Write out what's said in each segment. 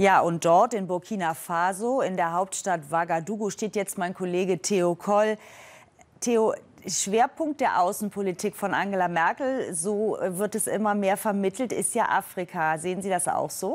Ja, und dort in Burkina Faso, in der Hauptstadt Ouagadougou, steht jetzt mein Kollege Theo Koll. Theo, Schwerpunkt der Außenpolitik von Angela Merkel, so wird es immer mehr vermittelt, ist ja Afrika. Sehen Sie das auch so?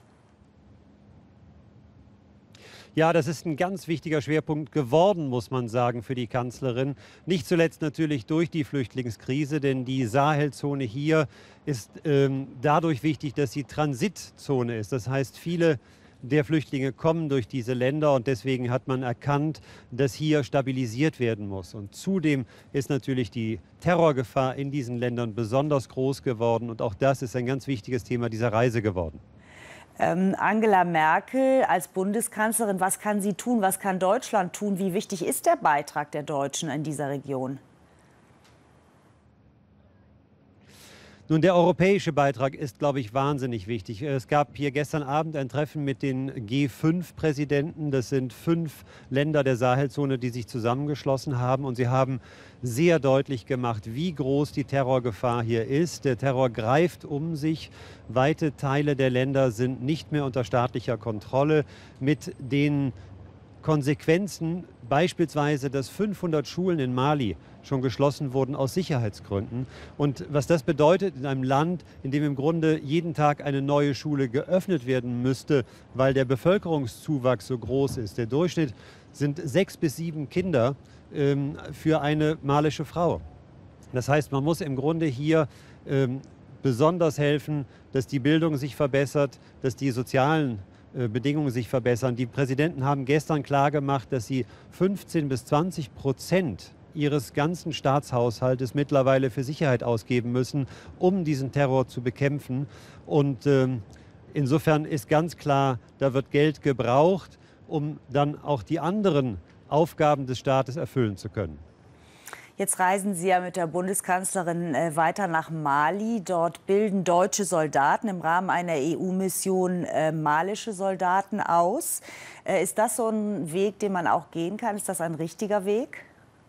Ja, das ist ein ganz wichtiger Schwerpunkt geworden, muss man sagen, für die Kanzlerin. Nicht zuletzt natürlich durch die Flüchtlingskrise, denn die Sahelzone hier ist dadurch wichtig, dass sie Transitzone ist. Das heißt, viele der Flüchtlinge kommen durch diese Länder und deswegen hat man erkannt, dass hier stabilisiert werden muss. Und zudem ist natürlich die Terrorgefahr in diesen Ländern besonders groß geworden und auch das ist ein ganz wichtiges Thema dieser Reise geworden. Angela Merkel als Bundeskanzlerin, was kann sie tun, was kann Deutschland tun? Wie wichtig ist der Beitrag der Deutschen in dieser Region? Nun, der europäische Beitrag ist, glaube ich, wahnsinnig wichtig. Es gab hier gestern Abend ein Treffen mit den G5-Präsidenten. Das sind 5 Länder der Sahelzone, die sich zusammengeschlossen haben. Und sie haben sehr deutlich gemacht, wie groß die Terrorgefahr hier ist. Der Terror greift um sich. Weite Teile der Länder sind nicht mehr unter staatlicher Kontrolle. Mit den Konsequenzen, beispielsweise, dass 500 Schulen in Mali schon geschlossen wurden aus Sicherheitsgründen. Und was das bedeutet in einem Land, in dem im Grunde jeden Tag eine neue Schule geöffnet werden müsste, weil der Bevölkerungszuwachs so groß ist. Der Durchschnitt sind 6 bis 7 Kinder für eine malische Frau. Das heißt, man muss im Grunde hier besonders helfen, dass die Bildung sich verbessert, dass die sozialen Bedingungen sich verbessern. Die Präsidenten haben gestern klargemacht, dass sie 15 bis 20% ihres ganzen Staatshaushaltes mittlerweile für Sicherheit ausgeben müssen, um diesen Terror zu bekämpfen. Und insofern ist ganz klar, da wird Geld gebraucht, um dann auch die anderen Aufgaben des Staates erfüllen zu können. Jetzt reisen Sie ja mit der Bundeskanzlerin weiter nach Mali. Dort bilden deutsche Soldaten im Rahmen einer EU-Mission malische Soldaten aus. Ist das so ein Weg, den man auch gehen kann? Ist das ein richtiger Weg?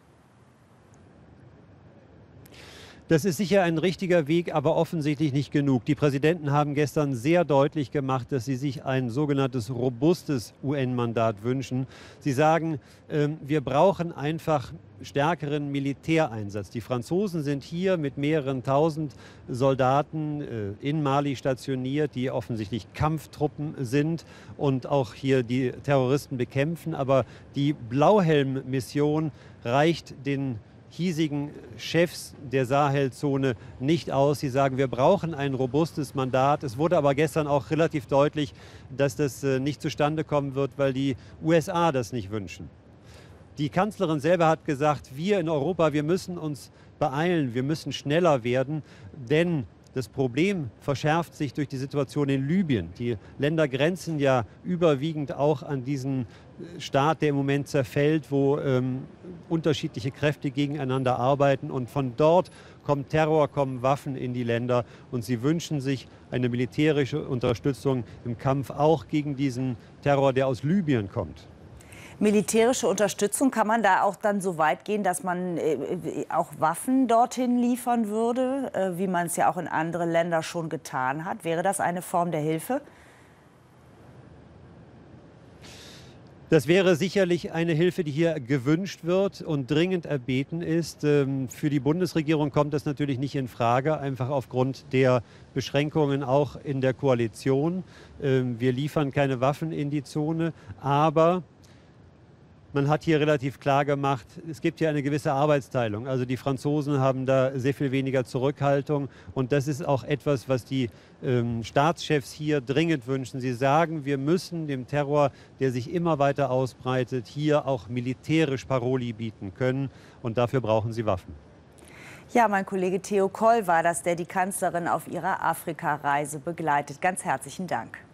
Das ist sicher ein richtiger Weg, aber offensichtlich nicht genug. Die Präsidenten haben gestern sehr deutlich gemacht, dass sie sich ein sogenanntes robustes UN-Mandat wünschen. Sie sagen, wir brauchen einfach stärkeren Militäreinsatz. Die Franzosen sind hier mit mehreren tausend Soldaten in Mali stationiert, die offensichtlich Kampftruppen sind und auch hier die Terroristen bekämpfen. Aber die Blauhelm-Mission reicht den hiesigen Chefs der Sahelzone nicht aus. Sie sagen, wir brauchen ein robustes Mandat. Es wurde aber gestern auch relativ deutlich, dass das nicht zustande kommen wird, weil die USA das nicht wünschen. Die Kanzlerin selber hat gesagt, wir in Europa, wir müssen uns beeilen, wir müssen schneller werden, denn das Problem verschärft sich durch die Situation in Libyen. Die Länder grenzen ja überwiegend auch an diesen Staat, der im Moment zerfällt, wo unterschiedliche Kräfte gegeneinander arbeiten. Und von dort kommt Terror, kommen Waffen in die Länder. Und sie wünschen sich eine militärische Unterstützung im Kampf auch gegen diesen Terror, der aus Libyen kommt. Militärische Unterstützung, kann man da auch dann so weit gehen, dass man auch Waffen dorthin liefern würde, wie man es ja auch in andere Länder schon getan hat? Wäre das eine Form der Hilfe? Das wäre sicherlich eine Hilfe, die hier gewünscht wird und dringend erbeten ist. Für die Bundesregierung kommt das natürlich nicht in Frage, einfach aufgrund der Beschränkungen auch in der Koalition. Wir liefern keine Waffen in die Zone, aber man hat hier relativ klar gemacht, es gibt hier eine gewisse Arbeitsteilung. Also die Franzosen haben da sehr viel weniger Zurückhaltung. Und das ist auch etwas, was die Staatschefs hier dringend wünschen. Sie sagen, wir müssen dem Terror, der sich immer weiter ausbreitet, hier auch militärisch Paroli bieten können. Und dafür brauchen sie Waffen. Ja, mein Kollege Theo Koll war das, der die Kanzlerin auf ihrer Afrika-Reise begleitet. Ganz herzlichen Dank.